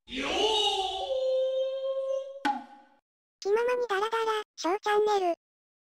気ままにダラダラ、ショーチャンネル。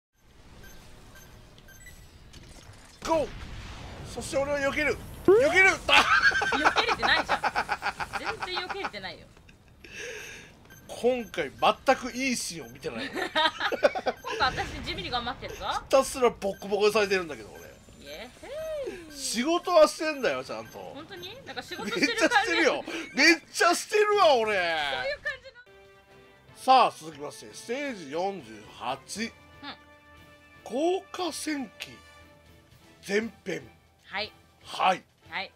ゴー。そして俺は避ける。避ける。 避けれてないじゃん。全然避けれてないよ。 今回全くいいシーンを見てないよ。 今回私地味に頑張ってるぞ。 ひたすらボッコボコにされてるんだけど俺。 イエーイ。 仕事はしてんだよちゃんと。 本当になんか仕め事っちゃしてる感じ。 してるよ。めっちゃしてるわ俺。 そういう感じの。 さあ続きましてステージ48、降下戦記前編。 はいはいはい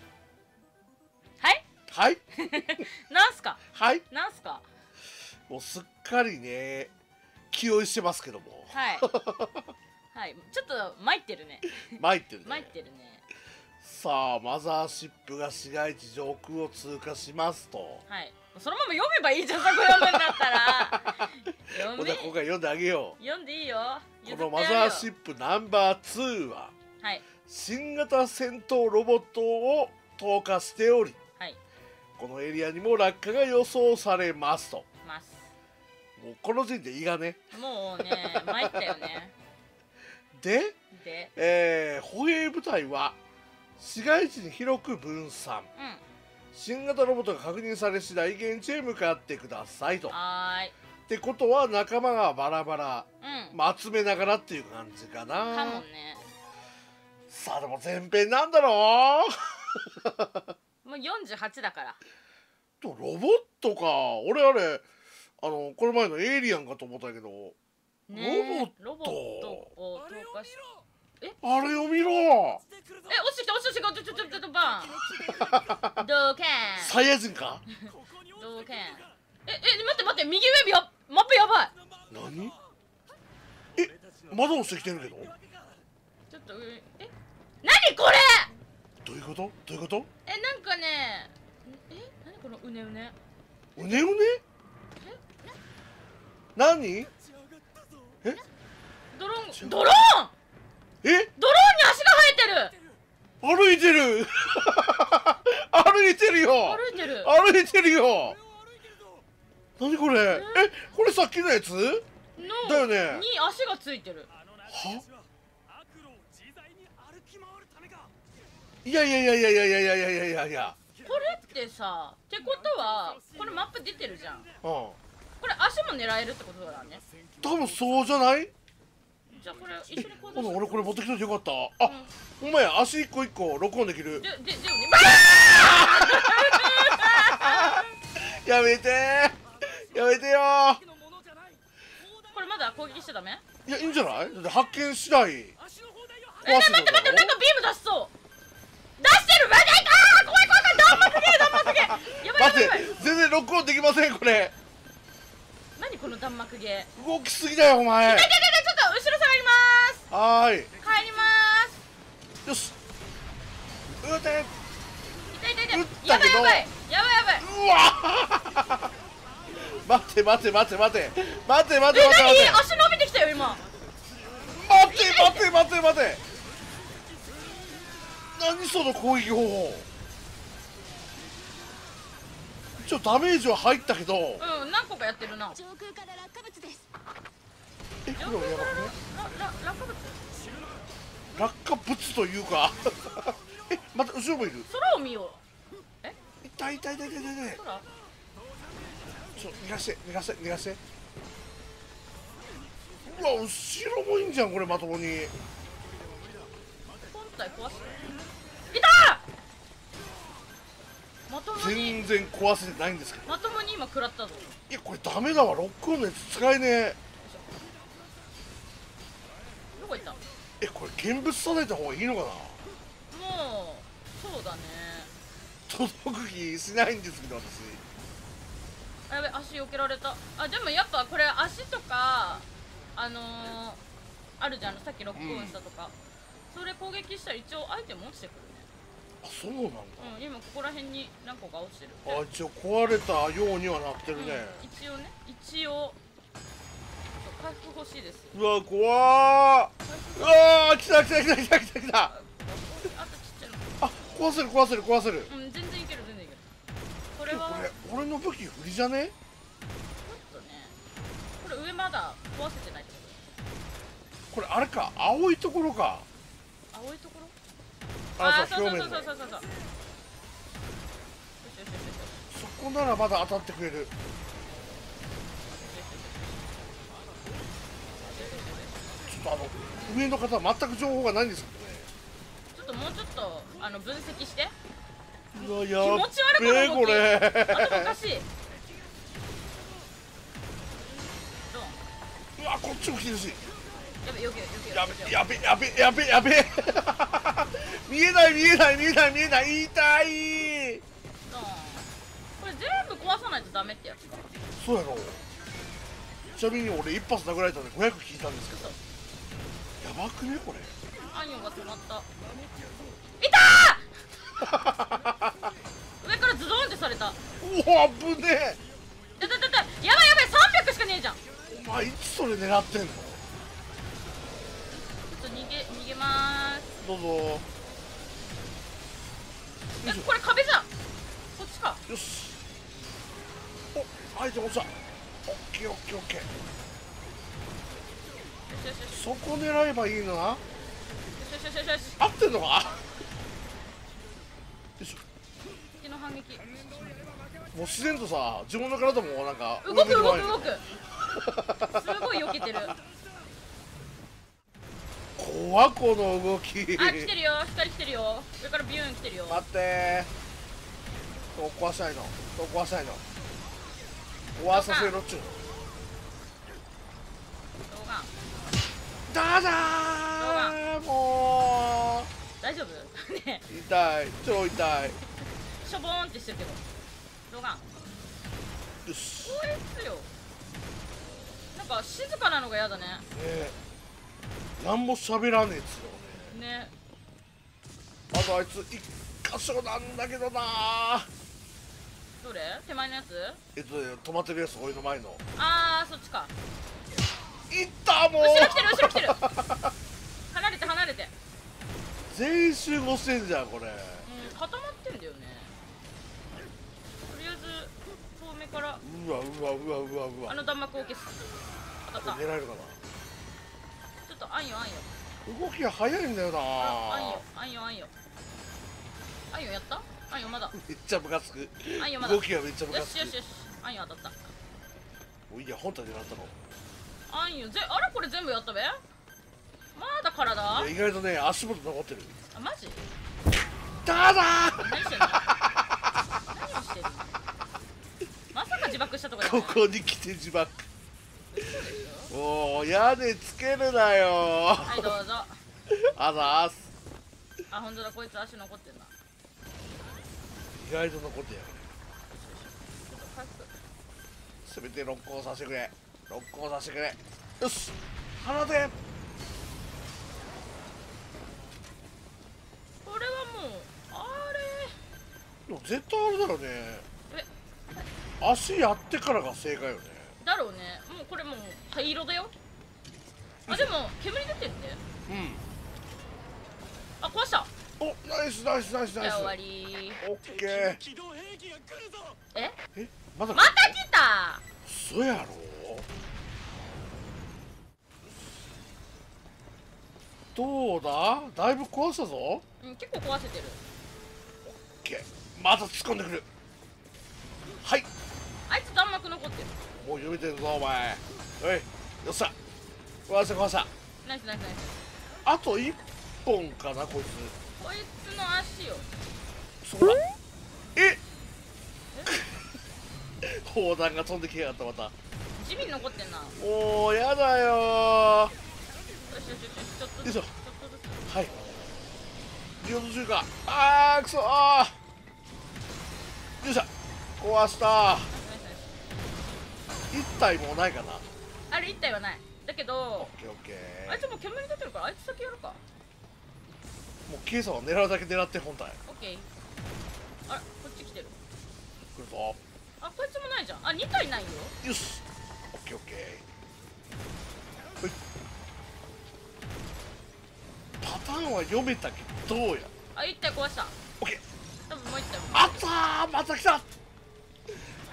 はいはいなんすかはい。 なんすか。 もうすっかりね気負いしてますけども。 はいはい、ちょっと参ってるね。 参ってるね。 参ってるね。 さあマザーシップが市街地上空を通過しますと。 はい、そのまま読めばいいじゃん。そこ読むんだったら読め。 今回読んであげよう。 読んでいいよ。 このマザーシップナンバー2は、 はい、 新型戦闘ロボットを投下しており、 はい、 このエリアにも落下が予想されますと。 ます。 もうこの時点で胃がね。 もうね参ったよね。 で、 で、 歩兵部隊は市街地に広く分散。 うん、 新型ロボットが確認され次第現地へ向かってくださいと。 はーい。 ってことは仲間がバラバラ、 うん、 まあ、集めながらっていう感じかな。 かもね。 さあでも前編なんだろう。 もう48だから。 ロボットか。俺あれこの前のエイリアンかと思ったけど、 ね、 ロボットロボットを投下し。 あれを見ろ。 落ちてきた落ちてきた。ちょっとバン。ドーケン。 サイヤ人か。 ドーケン。待って右上マップやばい。 何？窓押してきてるけど。 ちょっと何これ。 どういうこと？どういうこと？ なんかね、何このうねうね。 うねうね？何？ ドローン。 ドドローンえ？ に足が生えてる。 歩いてる。歩いてるよ。 歩いてる。 歩いてるよ。何これ？これさっきのやつ？だよね。 に足がついてる。 は？いやいやいやいやいやいやいやいやいやいや。 これってさ、ってことはこれマップ出てるじゃん。 うん。 これ足も狙えるってことだね。 多分そうじゃない？ じゃあこれ一緒に行動して。 俺これ持ってきててよかった。あ、お前足一個一個録音できる。 でもね。 やめてー。やめてよー。 これまだ攻撃しちゃダメ？ いやいいんじゃない？だって発見次第。 待ってなんかビーム出しそう。出してる。怖い。弾幕ゲー。やばい。 待って、全然録音できませんこれ。 何この弾幕ゲー。 動きすぎだよお前。 ちょっと後ろ下がります。 はーい。 帰ります。 よし。撃て。 痛い。 撃ったけどやばい。 うわ待て。 何？足伸びてきたよ今。 待て。何その攻撃方法。ダメージは入ったけど。 何個かやってるな。 上空から落下物です。 これやばくね。 落下物。 落下物というかまた後ろもいる。 空を見よう。 痛い。 空？ 逃がして。うわ後ろもいいんじゃんこれまともに。 本体壊す。いたー。まともに全然壊せてないんですけど。 まともに今食らったぞ。 いやこれダメだわ。ロックオンのやつ使えねえ。 どこ行った？ これ見物された方がいいのかな。 もうそうだね。 届く気しないんですけど私。 やべ、足避けられた。でもやっぱこれ足とかあるじゃん。さっきロックオンしたとか、それ攻撃したら一応アイテム落ちてくるね。 あそうなんだ。 今ここら辺に何個か落ちてる。 一応壊れたようにはなってるね。 一応回復欲しいです。 うわ怖ー。うわー来た。 あとちっちゃいの。 あ壊せる。 全然いける。これは俺の武器振りじゃね？ ちょっとね、これ上まだ壊せてないってここれあれか、青いところか。 と？青いところ？ あ、 そうそう、表面の。 そうそうそうそうそう。よしよしよしよし。 そこならまだ当たってくれる。ちょっと上の方は全く情報がないんですけちょっともうちょっと分析して。 どね。うわ、 気やっ持ち悪いこべえの動き。 これ。 頭おかしい。ドン。 うわ、こっちも来てるし。 やべ、よけよけよやべやべやべやべやべ。見えない見えない見えない見えない、痛い。 ドン。これ全部壊さないとダメってやつか。 そうやろ。ちなみに俺一発殴られたので500引いたんですけど、やばくねこれ。 アンヨンが止まった。いたー上からズドンってされた。 おお、危ねえ。 やばいやばい、300しかねえじゃん。ちお前いつそれ狙ってんの？ ょっと逃げまーす。 どうぞ。よいしょこれ壁じゃん。こっちか。 よし。お、相手落ちた。オッケーオッケーオッケー。 よしよしよしそこ狙えばいいのな。 よしよしよしよし。 合ってんのか。よいしょ。 敵の反撃。 もう自然とさ、自分の体もなんか動く動く動く。 く。すごい避けてる。 怖この動き。 あ、来てるよ。光来てるよ。上からビューン来てるよ。 待ってー。どこ壊したいの？どこ壊したいの？壊させろっちゅう。 動画だだー、も大丈夫ねう痛い、超痛い。 しょぼーんってしてるけど。動画よし。 こいつよ。なんか静かなのが嫌だね。 ねえ、なんも喋らねえっつうのね。 ね。 あとあいつ一箇所なんだけどなー。 どれ？手前のやつ？ 止まってるやつ、俺の前の。 あー、そっちか。 いったもう。 後ろ来てる後ろ来てる離れて離れて。 全員集合してんじゃんこれ。 固まってんだよね。とりあえず遠目からうわうわうわうわうわ。 弾幕を消す。当たった。 狙えるかちょっとあんよあんよ。 な。動きが早いんだよなあんよあんよあんよ。あんよやった？あんよまだ。 めっちゃムカつく。 あんよまだ。 動きがめっちゃムカつく。 よしよしよし。あんよ当たった。 おいや、本体狙ったの。 あんよあれこれ全部やったべ？まだ体？ いや、意外とね、足元残ってる。 あ、マジ？ だだー。 何してんの？何をしてんの？まさか自爆したとかじゃない？ ここに来て自爆。もう屋根つけるなよ。 はいどうぞ。 あざーす。 あ、本当だ、こいつ足残ってんな。 意外と残ってやる。 ちょっと回復。 せめてロックをさせてくれ。ロックをさせてくれ。よし、放て。 これはもうあでも絶対あれだよね。 れ足やってからが正解よね。 だろうね。もうこれもう灰色だよ。あ、でも煙出てるって。 うん。 あ、壊した。 お、ナイスナイスナイスナイス。 じゃあ終わり。 オッケー。 え、 え、まだまた来た。 そやろ。どうだ、だいぶ壊したぞ。オッうん、結構壊せてる。 ケー。また突っ込んでくる。はい、 あいつ弾幕残ってる。 もう読めてるぞお前。おい、よっしゃ。壊した壊した。 ナイスナイスナイス。 あと1本かなこいつ。 こいつの足よ。 そうだ。え砲弾が飛んできやがったまた。 地味に残ってんな。よもうやだよしよしよし、ちょっとよいしょずつちょっとずつ。 ー。はい、リオド中華。あーくそー。よいしょ、壊した。 ナイスナイスナイ 1体もないかな。 ス。あれ1体はない。だけどオッケーオッケー。 あいつもう煙出てるから、あいつ先やるか。 もうケイさんは狙うだけ狙って本体オッケー。あれ、こっち来てる。 来るぞ。 あ、こいつもないじゃん。あ、2体ないよ。 よし、オッケーオッケー。ほい。パターンは読めたけどどうや。 あ、1体壊した。 オッケー。 多分もう1体も。 あったー、また来た。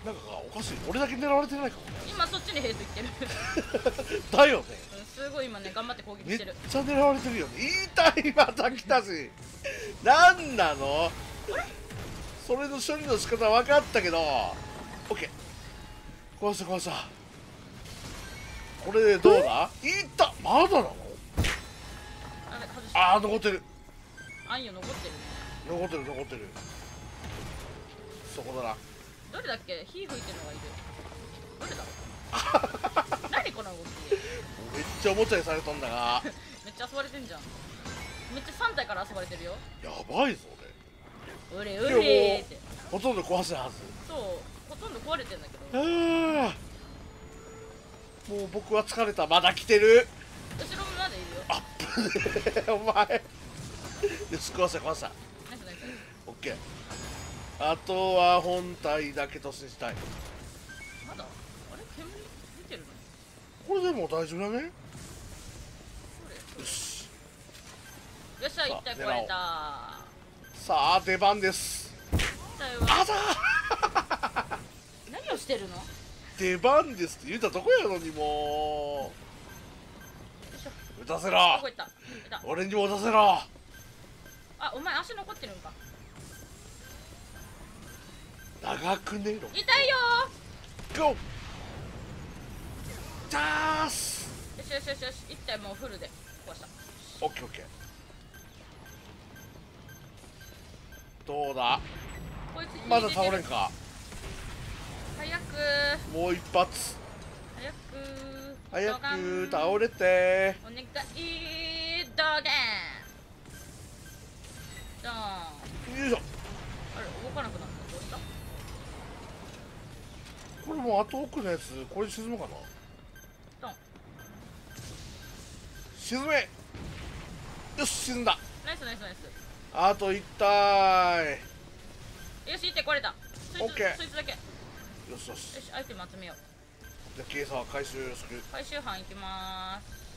なんかおかしい、俺だけ狙われてないかもね。 今そっちに兵士いってるだよね、 すごい今ね頑張って攻撃めっしてる。 ちゃ狙われてるよね。言いたい、また来たしなんなのそれの処理の仕方分かったけど、オッケー、壊した壊した。これでどうだ、いった、まだなの。 あれ外した。 あー、残ってるあんよ残ってるね。 残ってる残ってる、そこだな。 どれだっけ、火吹いてるのがいる。どれだ何この動きめっちゃおもちゃにされとんだがめっちゃ遊ばれてんじゃん。めっちゃ3体から遊ばれてるよ。 やばいぞうれうれーって。 俺ほとんど壊せないはず。 そうほとんど壊れてんだけど。 あー、もう僕は疲れた。まだ来てる。 後ろもまだいるよ。 あっお前よし、壊した壊した。 ナイスナイス。 オッケー。あとは本体だけ突進したい。 まだあれ煙出てるの。 これでも大丈夫だね。 どれよし、 よっしゃ、1体壊れた。 さあ出番です。 1体はあだ何をしてるの。よ出番ですって言うたとこやのに、もいしょ。 う打たせろ。 どこ行った。いた。 俺にも打たせろ。 あ、お前足残ってるんか。 長くねえの。 痛いよゴーチャース。 ー。よしよしよしよし、1体もうフルで壊した。 オッケーオッケー。どうだ、 こいつまだ倒れんか。 早くもう一発早く早く倒れ。 れて。 お願いドーゲンドーン。 よいしょ。 あれ動かなくなった。どうした。 これもうあと奥のやつ、これ沈むかな。 ドン。 沈め。よし、沈んだ。 ナイスナイスナイス。 あと1体。 よし、1体壊れた。そいつオッケーそいつだけ。よよしよし。 し、アイテム集めよう。 じゃあ計算回収よろしく。 回収班行きまーす。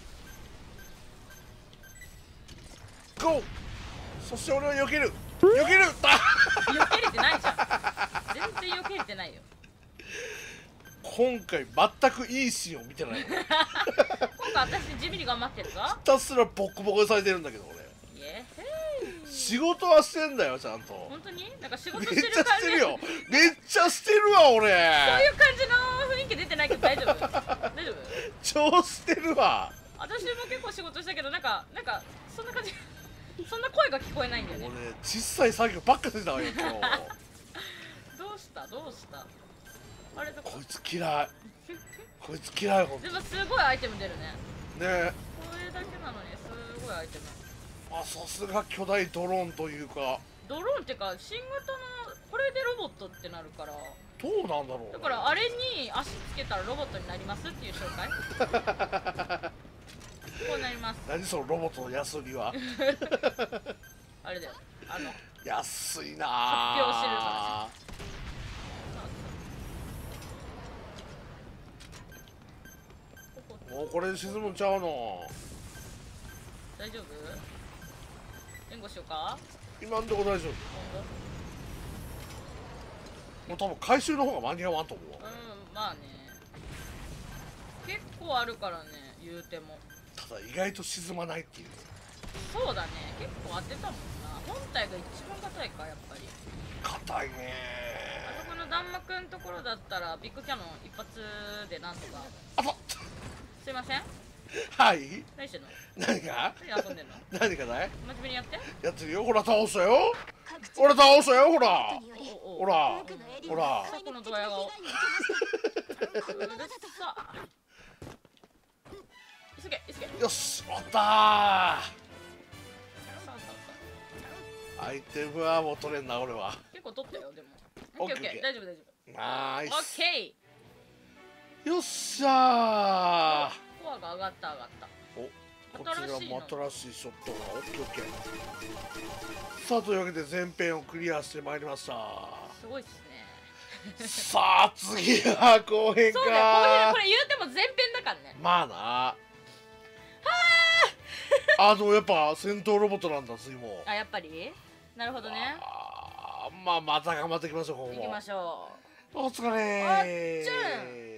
ゴー。そして俺は避ける避けるだ避けれてないじゃん。全然避けれてないよ。 今回全くいいシーンを見てないの。ひ今回私地味に頑張ってるぞ。 たすらボッコボコにされてるんだけど俺。 イエーイ。 仕事はしてんだよちゃんと。 本当になんか仕事めっしてるちゃ感じ。 してるよ。めっちゃしてるわ俺。 そういう感じの雰囲気出てないけど大丈夫。大丈夫。 超してるわ。 私も結構仕事したけどなんかそんな感じ。そんな声が聞こえないんだよね。 俺小さい作業ばっかしてたわよ今日。 どうしたどうしたあれどこ。 こいつ嫌い。こいつ嫌いほんとでもすごいアイテム出るね。 ね。 これだけなのにすごいアイテム。 あ、さすが巨大ドローンというか。 ドローンってか新型のこれでロボットってなるから。 どうなんだろうね。 だからあれに足つけたらロボットになりますっていう紹介。こうなります。 何そのロボットの安売りは。 あれだよ。 安いな発表してるあ。もうこれで沈むんちゃうの。 大丈夫？援護しようか？ 今んとこ大丈夫。もう多分回収の方が間に合わんと思うわ。 まあね。結構あるからね、言うても。 ただ意外と沈まないっていう。 そうだね、結構当てたもんな。本体が一番硬いか、やっぱり。 硬いねあそこの弾幕のところだったらビッグキャノン一発でなんとか。 あとすいません。 はい何してんの？ 何が何遊んでんの？ 何がだい真面目にやって。 やってるよ。ほら倒したよ。ほら倒したよ。ほらおほらほら。 そこのドヤ顔。うるさ。急げ急げ。 よし終わったー。 さあアイテムはもう取れんな俺は。 結構取ったよでも。 オッケーオッケーオッケー、大丈夫大丈ナイ夫。オッス。 ケー。 よっしゃー。 コアが上がった上がった。 お、こちらも新しいショットが。オッケーオッケー。さあというわけで前編をクリアしてまいりました。 すごいっすね。 さあ次は後編か。 そうだよ、これ言うても前編だからね。 まあな。でもやっぱ戦闘ロボットなんだ次も。 あ、やっぱりなるほどね。 まあまた頑張っていきましょう。ここも行きましょお疲れあっちゅ